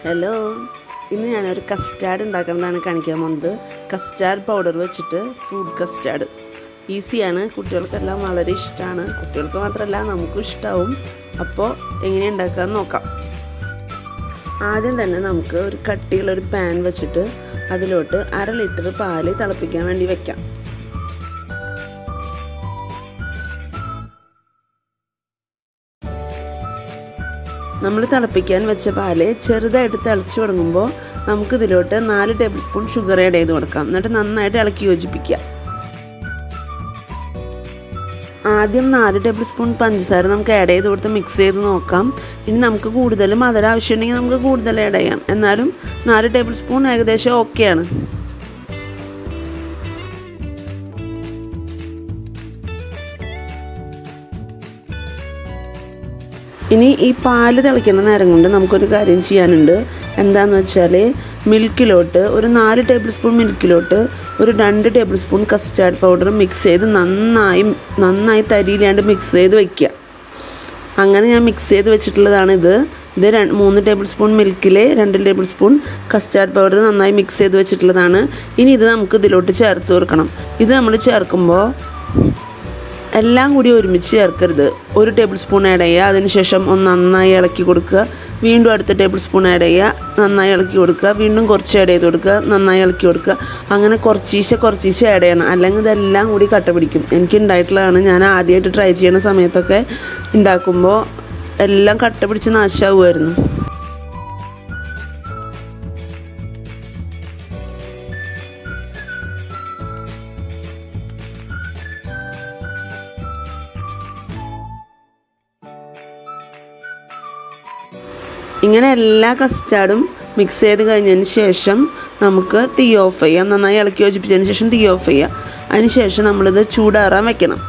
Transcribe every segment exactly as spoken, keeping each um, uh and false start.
Hello, ഇന്ന് ഞാനൊരു custard ഉണ്ടാക്കുന്നതാണ് കാണിക്കാൻ പോകുന്നത്. കസ്റ്റാർഡ് പൗഡർ വെച്ചിട്ട് ഫ്രൂട്ട് കസ്റ്റാർഡ് ഈസിയാണ്, കുട്ടികൾക്കെല്ലാം വളരെ ഇഷ്ടമാണ്. കുട്ടികൾക്ക് മാത്രമല്ല നമുക്കും ഇഷ്ടമാവും. അപ്പോൾ എങ്ങനെ ഉണ്ടാക്കാമെന്ന് നോക്കാം. ആദ്യം തന്നെ നമുക്ക് ഒരു കട്ടിയുള്ളൊരു പാൻ വെച്ചിട്ട് അതിലോട്ട് അര ലിറ്റർ പാല് തിളപ്പിക്കാൻ വേണ്ടി വെക്കാം. നമ്മൾ തിളപ്പിക്കാൻ വെച്ച പാല് ചെറുതായിട്ട് തിളച്ച് തുടങ്ങുമ്പോൾ നമുക്കിതിലോട്ട് നാല് ടേബിൾ സ്പൂൺ ഷുഗർ ആഡ് ചെയ്ത് കൊടുക്കാം. എന്നിട്ട് നന്നായിട്ട് ഇളക്കി യോജിപ്പിക്കുക. ആദ്യം നാല് ടേബിൾ സ്പൂൺ പഞ്ചസാര നമുക്ക് ആഡ് ചെയ്ത് കൊടുത്ത് മിക്സ് ചെയ്ത് നോക്കാം. ഇനി നമുക്ക് കൂടുതൽ മധുരം ആവശ്യമുണ്ടെങ്കിൽ നമുക്ക് കൂടുതൽ ആഡ് ചെയ്യാം. എന്നാലും നാല് ടേബിൾ സ്പൂൺ ഏകദേശം ഓക്കെയാണ്. ഇനി ഈ പാല് തിളയ്ക്കുന്ന നേരം കൊണ്ട് നമുക്കൊരു കാര്യം ചെയ്യാനുണ്ട്. എന്താണെന്ന് വെച്ചാൽ മിൽക്കിലോട്ട് ഒരു നാല് ടേബിൾ സ്പൂൺ മിൽക്കിലോട്ട് ഒരു രണ്ട് table spoon custard powder mix ചെയ്ത് നന്നായി നന്നായി തരിയിലാണ്ട് മിക്സ് ചെയ്ത് വയ്ക്കുക. അങ്ങനെ ഞാൻ മിക്സ് ചെയ്ത് വെച്ചിട്ടുള്ളതാണ് ഇത്. ഇത് രണ്ട് മൂന്ന് ടേബിൾ സ്പൂൺ മിൽക്കിൽ രണ്ട് ടേബിൾ സ്പൂൺ കസ്റ്റാർഡ് പൗഡർ നന്നായി മിക്സ് ചെയ്ത് വെച്ചിട്ടുള്ളതാണ്. ഇനി ഇത് നമുക്ക് ഇതിലോട്ട് ചേർത്ത് കൊടുക്കണം. ഇത് നമ്മൾ ചേർക്കുമ്പോൾ എല്ലാം കൂടി ഒരുമിച്ച് ചേർക്കരുത്. ഒരു ടേബിൾ സ്പൂൺ ആഡ് ചെയ്യുക, അതിനുശേഷം ഒന്ന് നന്നായി ഇളക്കി കൊടുക്കുക. വീണ്ടും അടുത്ത ടേബിൾ സ്പൂൺ ആഡ് ചെയ്യുക, നന്നായി ഇളക്കി കൊടുക്കുക. വീണ്ടും കുറച്ച് ആഡ് ചെയ്ത് കൊടുക്കുക, നന്നായി ഇളക്കി കൊടുക്കുക. അങ്ങനെ കുറച്ചീശെ കുറച്ചീശെ ആഡ് ചെയ്യണം, അല്ലെങ്കിൽ ഇതെല്ലാം കൂടി കട്ട പിടിക്കും. എനിക്ക് ഉണ്ടായിട്ടുള്ളതാണ്. ഞാൻ ആദ്യമായിട്ട് ട്രൈ ചെയ്യുന്ന സമയത്തൊക്കെ ഉണ്ടാക്കുമ്പോൾ എല്ലാം കട്ട പിടിച്ച് നാശമാവുമായിരുന്നു. ഇങ്ങനെ എല്ലാ കസ്റ്റാർഡും മിക്സ് ചെയ്ത് കഴിഞ്ഞതിന് ശേഷം നമുക്ക് തീ ഓഫ് ചെയ്യാം. നന്നായി ഇളക്കി യോജിപ്പിച്ചതിന് ശേഷം തീ ഓഫ് ചെയ്യാം. അതിന് ശേഷം നമ്മളിത് ചൂടാറാൻ വെക്കണം.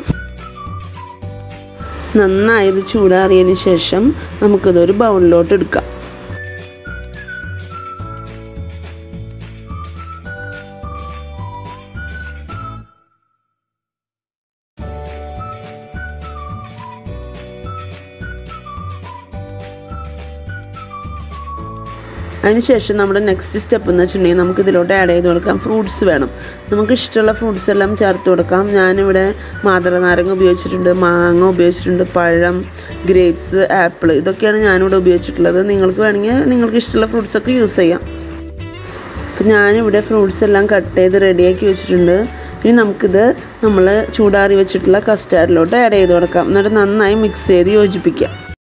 നന്നായി ഇത് ചൂടാറിയതിന് ശേഷം നമുക്കിതൊരു ബൗളിലോട്ട് എടുക്കാം. അതിനുശേഷം നമ്മുടെ നെക്സ്റ്റ് സ്റ്റെപ്പ് എന്ന് വെച്ചിട്ടുണ്ടെങ്കിൽ നമുക്ക് ഇതിലോട്ട് ആഡ് ചെയ്ത് കൊടുക്കാം. ഫ്രൂട്ട്സ് വേണം. നമുക്ക് ഇഷ്ടമുള്ള ഫ്രൂട്ട്സ് എല്ലാം ചേർത്ത് കൊടുക്കാം. ഞാനിവിടെ മാതള നാരങ്ങ ഉപയോഗിച്ചിട്ടുണ്ട്, മാങ്ങ ഉപയോഗിച്ചിട്ടുണ്ട്, പഴം, ഗ്രേപ്സ്, ആപ്പിൾ, ഇതൊക്കെയാണ് ഞാനിവിടെ ഉപയോഗിച്ചിട്ടുള്ളത്. നിങ്ങൾക്ക് വേണമെങ്കിൽ നിങ്ങൾക്ക് ഇഷ്ടമുള്ള ഫ്രൂട്ട്സൊക്കെ യൂസ് ചെയ്യാം. അപ്പം ഞാനിവിടെ ഫ്രൂട്ട്സ് എല്ലാം കട്ട് ചെയ്ത് റെഡിയാക്കി വെച്ചിട്ടുണ്ട്. ഇനി നമുക്കിത് നമ്മൾ ചൂടാറി വെച്ചിട്ടുള്ള കസ്റ്റാർഡിലോട്ട് ആഡ് ചെയ്ത് കൊടുക്കാം. എന്നിട്ട് നന്നായി മിക്സ് ചെയ്ത് യോജിപ്പിക്കാം.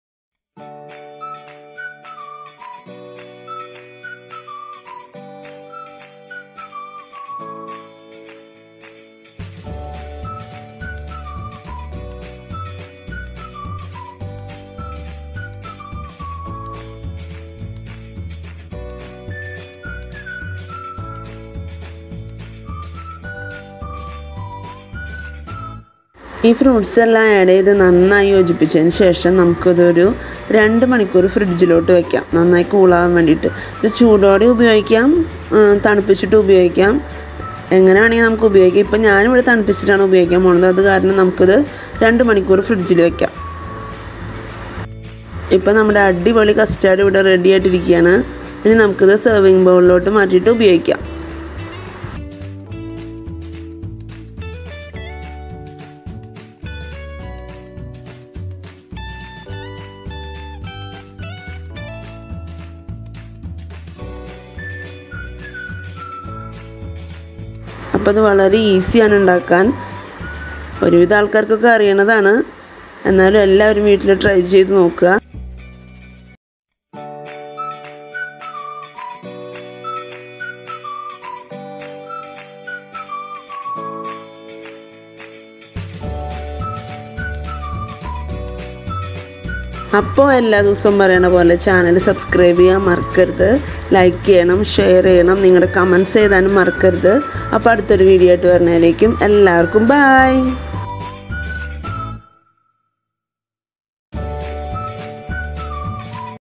ഈ ഫ്രൂട്ട്സ് എല്ലാം ആഡ് ചെയ്ത് നന്നായി യോജിപ്പിച്ചതിന് ശേഷം നമുക്കിതൊരു രണ്ട് മണിക്കൂർ ഫ്രിഡ്ജിലോട്ട് വയ്ക്കാം, നന്നായി കൂളാകാൻ വേണ്ടിയിട്ട്. ഇത് ചൂടോടെ ഉപയോഗിക്കാം, തണുപ്പിച്ചിട്ട് ഉപയോഗിക്കാം, എങ്ങനെ വേണമെങ്കിൽ നമുക്ക് ഉപയോഗിക്കാം. ഇപ്പം ഞാനിവിടെ തണുപ്പിച്ചിട്ടാണ് ഉപയോഗിക്കാൻ പോകുന്നത്. അത് കാരണം നമുക്കിത് രണ്ട് മണിക്കൂർ ഫ്രിഡ്ജിൽ വയ്ക്കാം. ഇപ്പം നമ്മുടെ അടിപൊളി കസ്റ്റാർഡ് ഇവിടെ റെഡി ആയിട്ടിരിക്കുകയാണ്. ഇനി നമുക്കിത് സെർവിങ് ബൗളിലോട്ട് മാറ്റിയിട്ട് ഉപയോഗിക്കാം. അപ്പോൾ അത് വളരെ ഈസിയാണ് ഉണ്ടാക്കാൻ. ഒരുവിധ ആൾക്കാർക്കൊക്കെ അറിയണതാണ്. എന്നാലും എല്ലാവരും വീട്ടിൽ ട്രൈ ചെയ്ത് നോക്കുക. അപ്പോൾ എല്ലാ ദിവസവും പറയണ പോലെ ചാനൽ സബ്സ്ക്രൈബ് ചെയ്യാൻ മറക്കരുത്, ലൈക്ക് ചെയ്യണം, ഷെയർ ചെയ്യണം, നിങ്ങളുടെ കമൻറ്റ്സ് എഴുതാനും മറക്കരുത്. അപ്പോൾ അടുത്തൊരു വീഡിയോ ആയിട്ട് വരുന്നതിലേക്കും എല്ലാവർക്കും ബൈ.